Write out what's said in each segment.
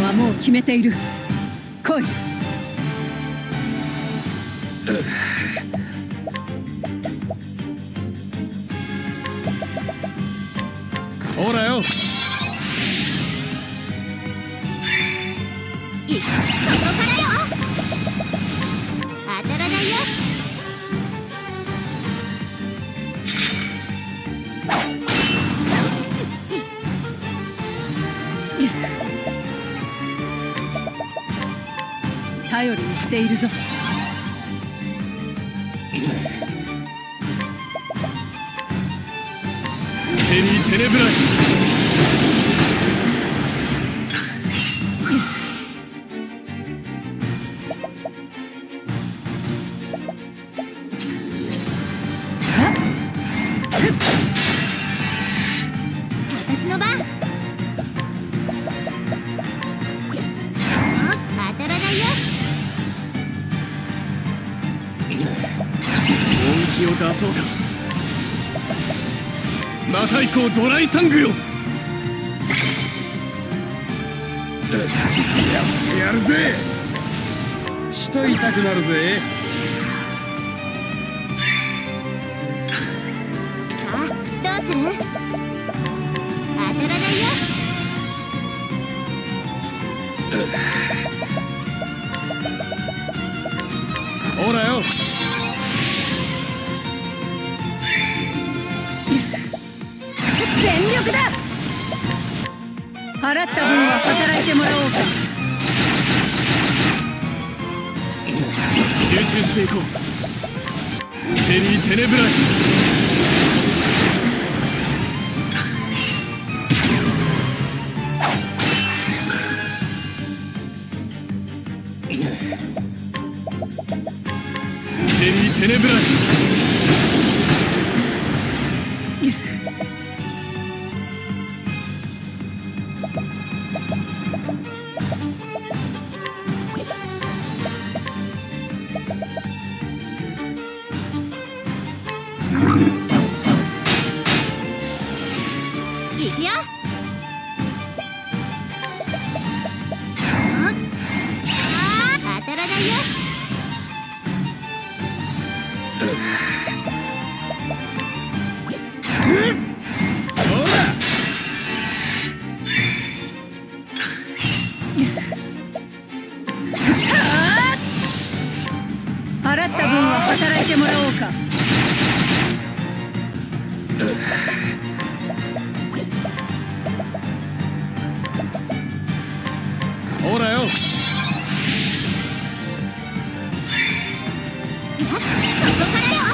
はもう決めている。来い。 ほらよ。 そこからよ。当たらないよ。 頼りにしているぞ。 ペニー・テネブライ。 私の番。当たらないよ。 本気を出そうか。また行こう、ドライサングよ。やるぜ。血と痛くなるぜ。 さあ、どうする？当たらないよ。 ほらよ。 全力だ。払った分は働いてもらおうか。 集中していこう。ペニー・テネブライ。ペニー・テネブライ。 いくよ。当たらないよ。 払った分は働いてもらおうか。 ほらよ。 そこからよ。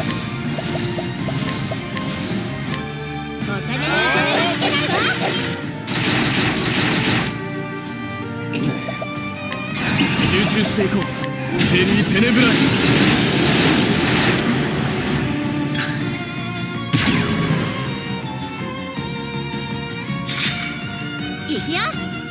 お金にお金がつけないわ。 集中していこう。ペニー・テネブライ。 いくよ。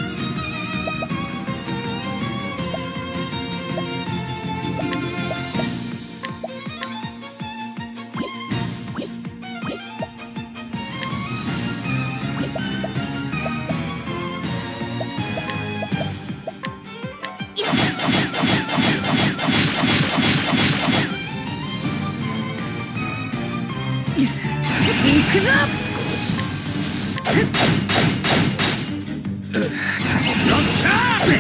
行くぞ。 よっしゃ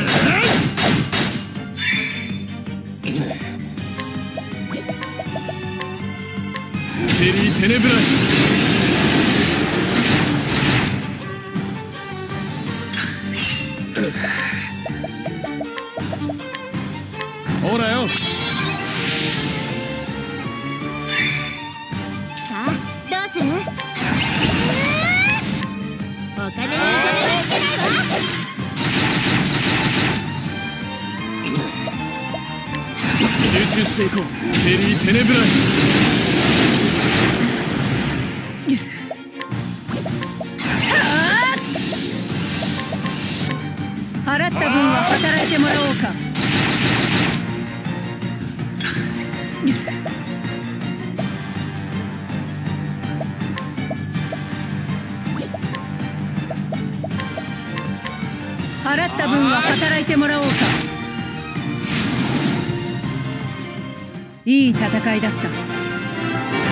ペニー・テネブライ。ほらよ。 さあ、どうする？お金にお金がつけないわ。 集中していこう。ペニー・テネブライ。 払った分は働いてもらおうか。払払った分は働いてもらおうか。いい戦いだった。